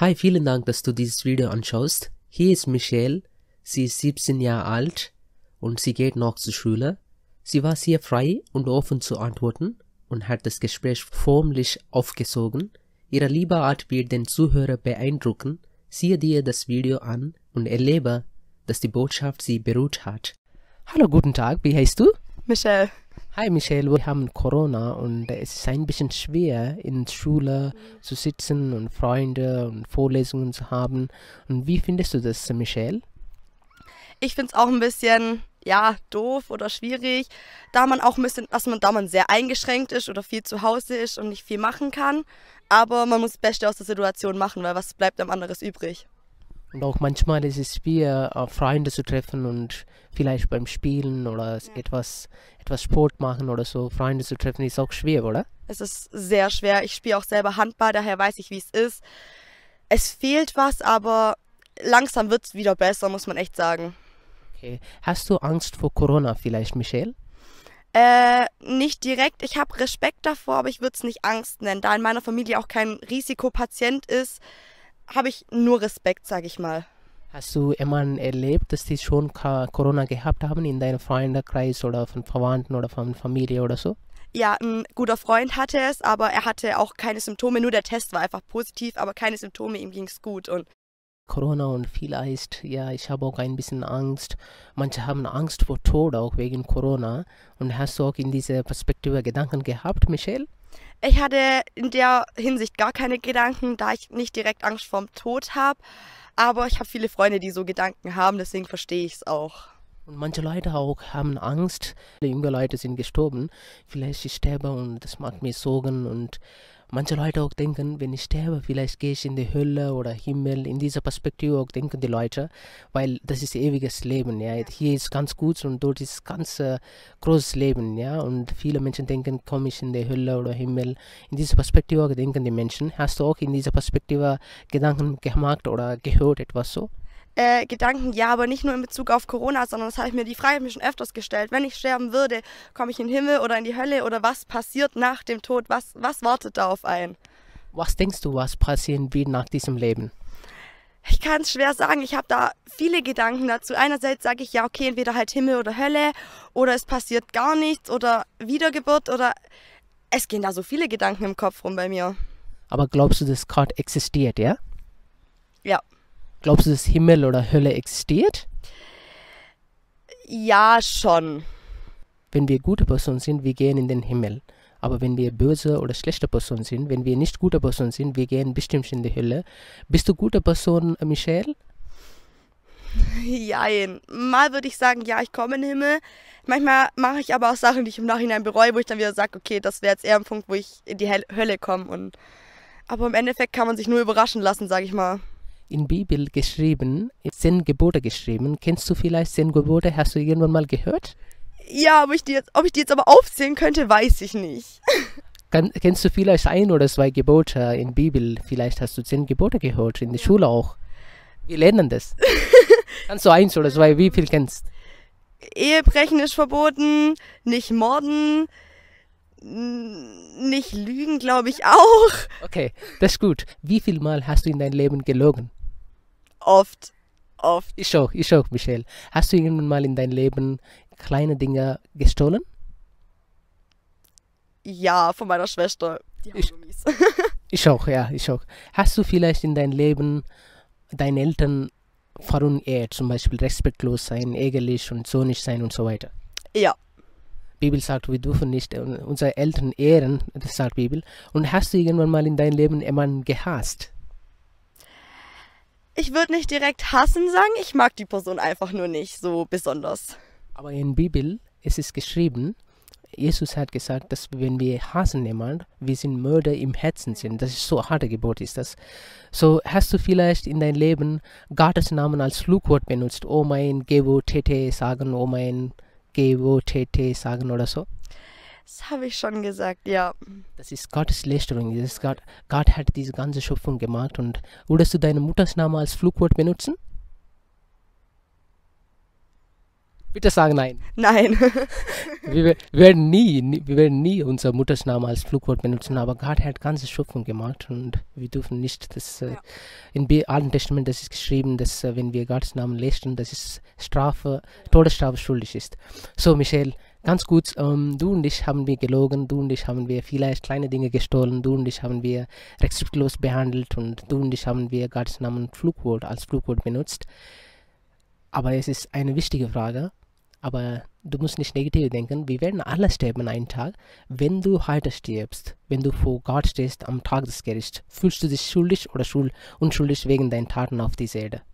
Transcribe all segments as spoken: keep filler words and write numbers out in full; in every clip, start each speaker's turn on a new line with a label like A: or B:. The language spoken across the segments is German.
A: Hi, vielen Dank, dass du dieses Video anschaust. Hier ist Michelle. Sie ist siebzehn Jahre alt und sie geht noch zur Schule. Sie war sehr frei und offen zu antworten und hat das Gespräch förmlich aufgesogen. Ihre liebe Art wird den Zuhörer beeindrucken. Siehe dir das Video an und erlebe, dass die Botschaft sie berührt hat. Hallo, guten Tag, wie heißt du?
B: Michelle.
A: Hi Michelle, wir haben Corona und es ist ein bisschen schwer, in der Schule zu sitzen und Freunde und Vorlesungen zu haben. Und wie findest du das, Michelle?
B: Ich finde es auch ein bisschen, ja, doof oder schwierig, da man auch ein bisschen, dass man, da man sehr eingeschränkt ist oder viel zu Hause ist und nicht viel machen kann. Aber man muss das Beste aus der Situation machen, weil was bleibt einem anderes übrig?
A: Und auch manchmal ist es schwer, Freunde zu treffen und vielleicht beim Spielen oder ja. etwas, etwas Sport machen oder so, Freunde zu treffen, ist auch schwer, oder?
B: Es ist sehr schwer. Ich spiele auch selber Handball, daher weiß ich, wie es ist. Es fehlt was, aber langsam wird es wieder besser, muss man echt sagen.
A: Okay. Hast du Angst vor Corona vielleicht, Michelle?
B: Äh, nicht direkt. Ich habe Respekt davor, aber ich würde es nicht Angst nennen. Da in meiner Familie auch kein Risikopatient ist, habe ich nur Respekt, sage ich mal.
A: Hast du jemanden erlebt, dass die schon Corona gehabt haben in deinem Freundeskreis oder von Verwandten oder von Familie oder so?
B: Ja, ein guter Freund hatte es, aber er hatte auch keine Symptome. Nur der Test war einfach positiv, aber keine Symptome, ihm ging es gut. Und
A: Corona und vielleicht, ja, ich habe auch ein bisschen Angst. Manche haben Angst vor Tod auch wegen Corona. Und hast du auch in dieser Perspektive Gedanken gehabt, Michelle?
B: Ich hatte in der Hinsicht gar keine Gedanken, da ich nicht direkt Angst vorm Tod habe. Aber ich habe viele Freunde, die so Gedanken haben, deswegen verstehe ich es auch.
A: Und manche Leute auch haben Angst. Die junge Leute sind gestorben. Vielleicht ich sterbe und das macht mir Sorgen. Und manche Leute auch denken, wenn ich sterbe, vielleicht gehe ich in die Hölle oder Himmel. In dieser Perspektive auch denken die Leute, weil das ist ewiges Leben. Ja, hier ist ganz gut und dort ist ganz äh, großes Leben. Ja, und viele Menschen denken, komme ich in die Hölle oder Himmel. In dieser Perspektive auch denken die Menschen. Hast du auch in dieser Perspektive Gedanken gemacht oder gehört etwas so?
B: Äh, Gedanken, ja, aber nicht nur in Bezug auf Corona, sondern das habe ich mir die Frage mir schon öfters gestellt. Wenn ich sterben würde, komme ich in den Himmel oder in die Hölle oder was passiert nach dem Tod? Was, was wartet da auf einen?
A: Was denkst du, was passieren wird nach diesem Leben?
B: Ich kann es schwer sagen. Ich habe da viele Gedanken dazu. Einerseits sage ich ja, okay, entweder halt Himmel oder Hölle oder es passiert gar nichts oder Wiedergeburt oder es gehen da so viele Gedanken im Kopf rum bei mir.
A: Aber glaubst du, dass Gott existiert, ja?
B: Ja.
A: Glaubst du, dass Himmel oder Hölle existiert?
B: Ja, schon.
A: Wenn wir gute Personen sind, wir gehen in den Himmel. Aber wenn wir böse oder schlechte Personen sind, wenn wir nicht gute Personen sind, wir gehen bestimmt in die Hölle. Bist du gute Person, Michelle?
B: Jein. Mal würde ich sagen, ja, ich komme in den Himmel. Manchmal mache ich aber auch Sachen, die ich im Nachhinein bereue, wo ich dann wieder sage, okay, das wäre jetzt eher ein Punkt, wo ich in die Hölle komme. Und aber im Endeffekt kann man sich nur überraschen lassen, sage ich mal.
A: In Bibel geschrieben, zehn Gebote geschrieben. Kennst du vielleicht zehn Gebote? Hast du irgendwann mal gehört?
B: Ja, aber ich die jetzt, ob ich die jetzt aber aufzählen könnte, weiß ich nicht.
A: Kann, kennst du vielleicht ein oder zwei Gebote in Bibel? Vielleicht hast du zehn Gebote gehört, in der Schule auch. Wir lernen das. Kannst du eins oder zwei, wie viel kennst?
B: Ehebrechen ist verboten, nicht morden, nicht lügen, glaube ich auch.
A: Okay, das ist gut. Wie viel Mal hast du in deinem Leben gelogen?
B: Oft, oft.
A: Ich auch, ich auch, Michelle. Hast du irgendwann mal in deinem Leben kleine Dinge gestohlen?
B: Ja, von meiner Schwester. Die
A: ich,
B: mies.
A: ich auch, ja, ich auch. Hast du vielleicht in deinem Leben deine Eltern verunehrt, zum Beispiel respektlos sein, ärgerlich und so nicht sein und so weiter?
B: Ja.
A: Die Bibel sagt, wir dürfen nicht unsere Eltern ehren, das sagt die Bibel. Und hast du irgendwann mal in deinem Leben jemanden gehasst?
B: Ich würde nicht direkt hassen sagen, ich mag die Person einfach nur nicht so besonders.
A: Aber in der Bibel ist es geschrieben, Jesus hat gesagt, dass wenn wir hassen jemanden, wir sind Mörder im Herzen sind. Das ist so ein hartes Gebot ist das. So hast du vielleicht in deinem Leben Gottes Namen als Flugwort benutzt. Oh mein Gewo Tete sagen, oh mein Gewo Tete sagen oder so?
B: Das habe ich schon gesagt, ja.
A: Das ist Gottes Lästerung. Das ist Gott, Gott hat diese ganze Schöpfung gemacht. Und würdest du deine Mutters Namen als Flugwort benutzen? Bitte sag nein.
B: Nein.
A: Wir, wir, werden nie, nie, wir werden nie unser Muttersname als Flugwort benutzen, aber Gott hat ganze Schöpfung gemacht und wir dürfen nicht, das, äh,
B: Ja.
A: im Be- Alten Testament, das ist geschrieben, dass äh, wenn wir Gottes Namen lesen, dass es Strafe, Todesstrafe schuldig ist. So, Michelle, ganz gut, ähm, du und ich haben wir gelogen, du und ich haben wir vielleicht kleine Dinge gestohlen, du und ich haben wir respektlos behandelt und du und ich haben wir Gottes Namen Flugwort als Flugwort benutzt. Aber es ist eine wichtige Frage. Aber du musst nicht negativ denken. Wir werden alle sterben einen Tag. Wenn du heute stirbst, wenn du vor Gott stehst am Tag des Gerichts, fühlst du dich schuldig oder schul unschuldig wegen deinen Taten auf dieser Erde?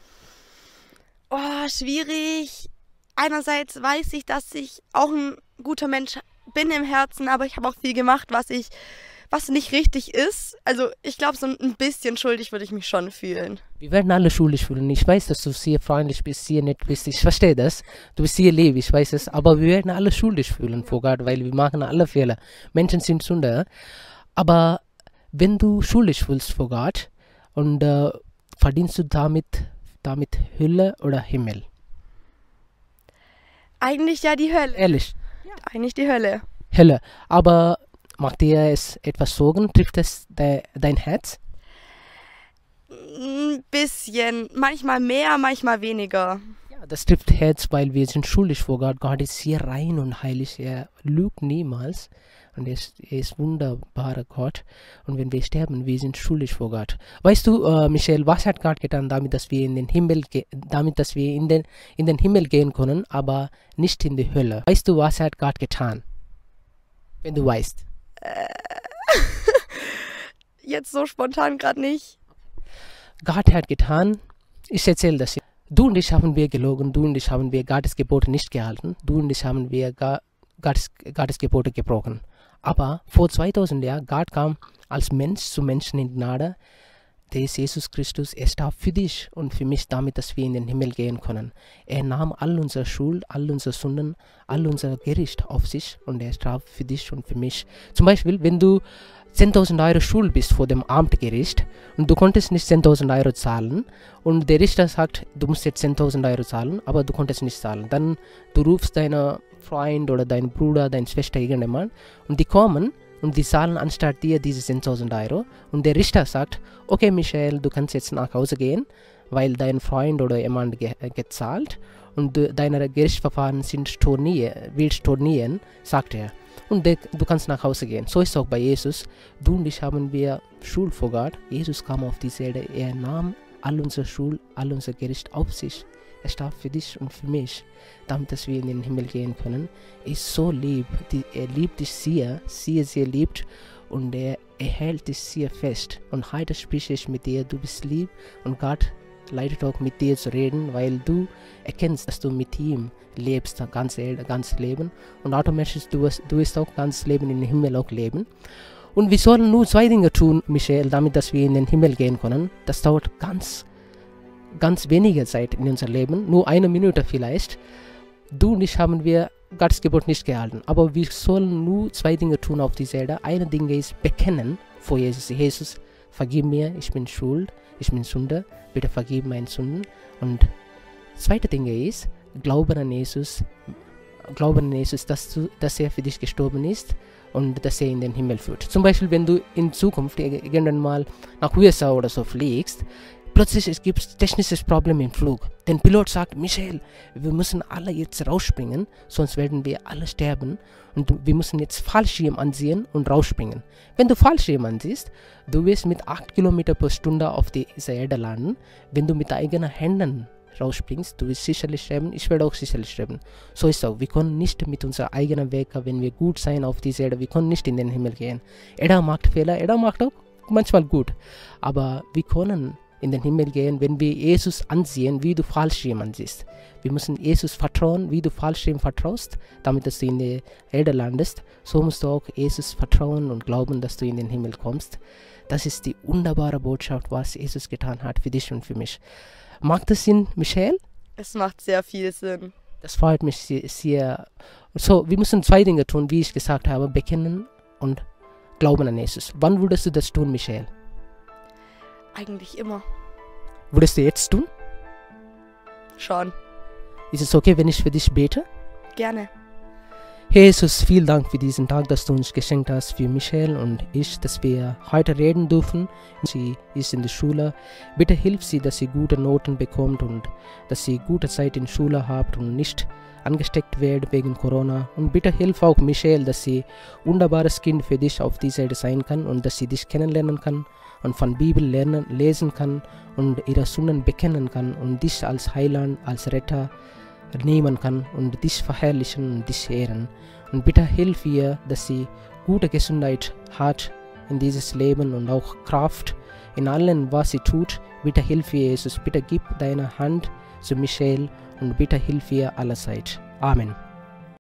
B: Oh, schwierig. Einerseits weiß ich, dass ich auch ein guter Mensch bin im Herzen, aber ich habe auch viel gemacht, was ich, was nicht richtig ist. Also ich glaube, so ein bisschen schuldig würde ich mich schon fühlen.
A: Wir werden alle schuldig fühlen. Ich weiß, dass du sehr freundlich bist, sehr nett bist. Ich verstehe das. Du bist sehr lieb, ich weiß es. Aber wir werden alle schuldig fühlen vor Gott, weil wir machen alle Fehler. Menschen sind Sünder. Aber wenn du schuldig fühlst vor Gott und äh, verdienst du damit, damit Hölle oder Himmel?
B: Eigentlich ja die Hölle.
A: Ehrlich,
B: Eigentlich die Hölle.
A: Hölle. Aber macht dir es etwas Sorgen? Trifft es de dein Herz?
B: Ein bisschen. Manchmal mehr, manchmal weniger.
A: Ja, das trifft Herz, weil wir sind schuldig vor Gott. Gott ist sehr rein und heilig. Er lügt niemals. Und er ist, er ist wunderbarer Gott. Und wenn wir sterben, wir sind schuldig vor Gott. Weißt du, äh, Michelle, was hat Gott getan, damit, dass wir in den Himmel, damit, dass wir in den, in den Himmel gehen können, aber nicht in die Hölle? Weißt du, was hat Gott getan? Wenn du weißt.
B: Jetzt so spontan gerade nicht.
A: Gott hat getan, ich erzähle das hier. Du und ich haben wir gelogen, du und ich haben wir Gottes Gebote nicht gehalten, du und ich haben wir Gottes, Gottes Gebote gebrochen. Aber vor zweitausend Jahren, Gott kam als Mensch zu Menschen in Gnade, der ist Jesus Christus, er starb für dich und für mich, damit, dass wir in den Himmel gehen können. Er nahm all unsere Schuld, all unsere Sünden, all unser Gericht auf sich und er starb für dich und für mich. Zum Beispiel, wenn du zehntausend Euro schuld bist vor dem Amtgericht und du konntest nicht zehntausend Euro zahlen und der Richter sagt, du musst jetzt zehntausend Euro zahlen, aber du konntest nicht zahlen. Dann du rufst deinen Freund oder deinen Bruder, deine Schwester, irgendjemand und die kommen und die zahlen anstatt dir diese zehntausend Euro und der Richter sagt, okay Michael, du kannst jetzt nach Hause gehen, weil dein Freund oder jemand ge gezahlt und de deine Gerichtsverfahren sind stornier, will stornieren, sagt er. Und de du kannst nach Hause gehen. So ist es auch bei Jesus. Du und ich haben wir Schuld vor Gott. Jesus kam auf diese Erde, er nahm all unsere Schuld, all unser Gericht auf sich. Er starb für dich und für mich, damit dass wir in den Himmel gehen können. Er ist so lieb, die, er liebt dich sehr, sehr, sehr liebt und er, er hält dich sehr fest. Und heute spreche ich mit dir, du bist lieb und Gott leitet auch mit dir zu reden, weil du erkennst, dass du mit ihm lebst, das ganze, ganze Leben und automatisch du wirst, du wirst auch ganz Leben in den Himmel auch leben. Und wir sollen nur zwei Dinge tun, Michael, damit dass wir in den Himmel gehen können. Das dauert ganz ganz wenige Zeit in unser Leben, nur eine Minute vielleicht. Du und ich haben wir Gottes Gebot nicht gehalten, aber wir sollen nur zwei Dinge tun auf dieser Erde. Eine Ding ist bekennen vor Jesus. Jesus, vergib mir, ich bin schuld, ich bin Sünder, bitte vergib meine Sünden. Und zweite Ding ist, glauben an Jesus, glauben an Jesus, dass, du, dass er für dich gestorben ist und dass er in den Himmel führt. Zum Beispiel, wenn du in Zukunft irgendwann mal nach U S A oder so fliegst, plötzlich es gibt technisches Problem im Flug. Der Pilot sagt, Michael, wir müssen alle jetzt rausspringen, sonst werden wir alle sterben und wir müssen jetzt Fallschirm ansehen und rausspringen. Wenn du Fallschirm ansiehst, du wirst mit acht Kilometer pro Stunde auf dieser Erde landen. Wenn du mit eigenen Händen rausspringst, du wirst sicherlich sterben, ich werde auch sicherlich sterben. So ist es auch. Wir können nicht mit unserem eigenen Weg, wenn wir gut sein auf dieser Erde, wir können nicht in den Himmel gehen. Jeder macht Fehler, jeder macht auch manchmal gut. Aber wir können in den Himmel gehen, wenn wir Jesus ansehen, wie du Fallschirm ansiehst. Wir müssen Jesus vertrauen, wie du Fallschirm vertraust, damit dass du in der Erde landest. So musst du auch Jesus vertrauen und glauben, dass du in den Himmel kommst. Das ist die wunderbare Botschaft, was Jesus getan hat für dich und für mich. Macht das Sinn, Michael?
B: Es macht sehr viel Sinn.
A: Das freut mich sehr, sehr. So, wir müssen zwei Dinge tun, wie ich gesagt habe, bekennen und glauben an Jesus. Wann würdest du das tun, Michael?
B: Eigentlich immer.
A: Würdest du jetzt tun?
B: Schon.
A: Ist es okay, wenn ich für dich bete?
B: Gerne.
A: Herr Jesus, vielen Dank für diesen Tag, dass du uns geschenkt hast, für Michelle und ich, dass wir heute reden dürfen. Sie ist in der Schule. Bitte hilf sie, dass sie gute Noten bekommt und dass sie gute Zeit in der Schule hat und nicht angesteckt wird wegen Corona. Und bitte hilf auch Michelle, dass sie ein wunderbares Kind für dich auf dieser Seite sein kann und dass sie dich kennenlernen kann und von Bibel lernen, lesen kann und ihre Sünden bekennen kann und dich als Heiland, als Retter nehmen kann und dich verherrlichen und dich ehren. Und bitte hilf ihr, dass sie gute Gesundheit hat in dieses Leben und auch Kraft in allem, was sie tut. Bitte hilf ihr, Jesus. Bitte gib deine Hand zu Michelle und bitte hilf ihr allerzeit. Amen.